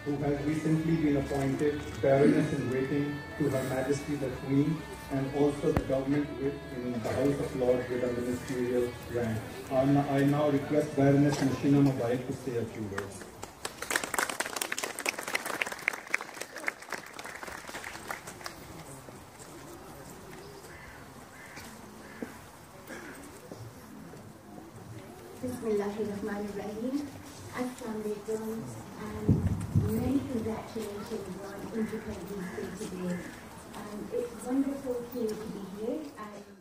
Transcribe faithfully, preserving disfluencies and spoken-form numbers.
who has recently been appointed Baroness-in-Waiting to Her Majesty the Queen, and also the government with, in the House of Lords with a ministerial rank. I now request Baroness Mashina Mobile to say a few words. Bismillahirrahmanirrahim. Assalamu alaikum, and many congratulations on Independence Day today. Um, it's wonderful here to be here. And